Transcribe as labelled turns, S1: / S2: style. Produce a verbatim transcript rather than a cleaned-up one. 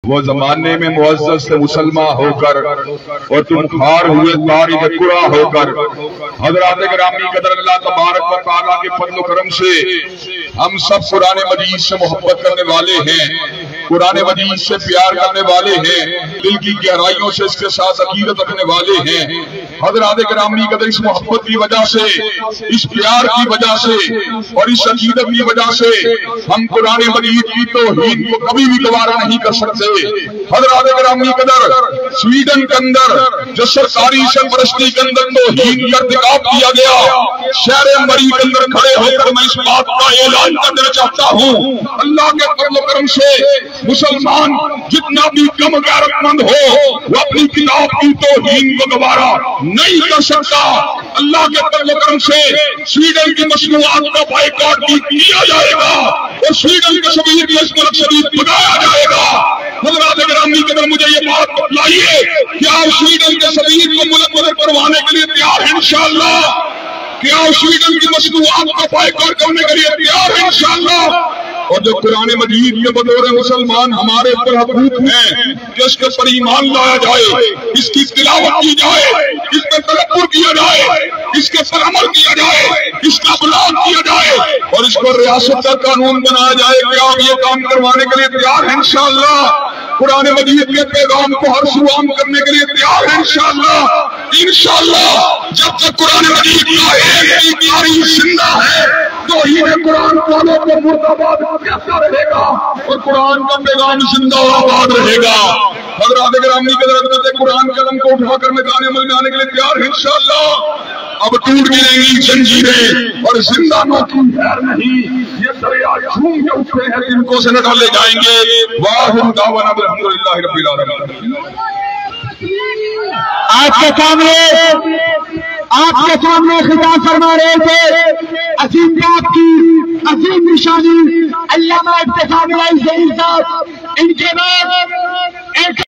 S1: وہ زمانے میں معزز سے مسلمان ہو کر اور تم خار ہوئے تاریخ قرآ ہو کر حضرات گرامی قدر اللہ تبارک و تعالیٰ کے فضل و کرم سے ہم سب قرآن مجید سے محبت کرنے والے ہیں، قرآن مجید سے پیار کرنے والے ہیں، دل کی گہرائیوں سے اس کے ساتھ عقیدت رکھنے والے ہیں۔ حضرات گرامی قدر اس محبت کی وجہ سے، اس پیار کی وجہ سے اور اس عقیدت کی وجہ سے ہم قرآن مجید کی توہین کو کبھی بھی گوارا نہیں کر سکتے۔ حضرات گرامی قدر سویڈن کے اندر جو سرکاری سرپرستی کے اندر توہین کا ارتکاب کیا گیا، شہر مری کے اندر کھڑے ہو کر میں اس بات کا اعلان کرنا چاہتا ہوں، اللہ کے فضل و کرم سے مسلمان جتنا بھی کم غیرت مند ہو وہ اپنی کتاب کی توہین کو گوارا نہیں کر سکتا۔ اللہ کے فضل و کرم سے سویڈن کی مصنوعات کا بائیکاٹ بھی کیا جائے گا اور سویڈن کے شبیر کو اس ملک سے بھی بھگایا جائے گا۔ حضرات گرامی قدر مجھے یہ بات بتلائیے، کیا سویڈن کے شبیر کو ملک میں کروانے کے لیے تیار ہے انشاءاللہ؟ کیا سویڈن کی مصنوعات کا بائیکاٹ کرنے کے لیے تیار ہے انشاءاللہ؟ اور جو قرآن مجید کے بطور مسلمان ہمارے اوپر حقوق ہیں کہ اس کے پر ایمان لایا جائے، اس کی تلاوت کی جائے، اس پر تدبر کیا جائے، اس کے پر عمل کیا جائے، اس کا بلاغ کیا جائے اور اس پر ریاست کا قانون بنایا جائے، کیا آپ یہ کام کروانے کے لیے تیار ہیں انشاءاللہ؟ قرآن مجید کے پیغام کو ہر سو عام کرنے کے لیے تیار ہیں انشاءاللہ؟ انشاءاللہ جب تک قرآن مجید کا ایک تاریخ زندہ ہے تو ہی قرآن والوں کو مرداباد کہتا رہے گا اور قرآن کا پیغام زندہ آباد رہے گا۔ حضرات گرامی کے درجے قرآن قلم کو اٹھا کر میدان عمل میں آنے کے لیے تیار ہیں انشاءاللہ؟ اب ٹوٹ گریں گی زنجیریں اور زندانوں کی خیر نہیں، یہ دریا جھوم کے اٹھتے ہیں جن کو سے نکالے جائیں گے۔ واہم دعوانا الحمدللہ رب العالمین۔
S2: آپ کے سامنے آپ کے سامنے خطاب فرما رہے تھے عظیم باپ کی عظیم نشانی علامہ ابتسام الہی صاحب، ان کے بعد ایک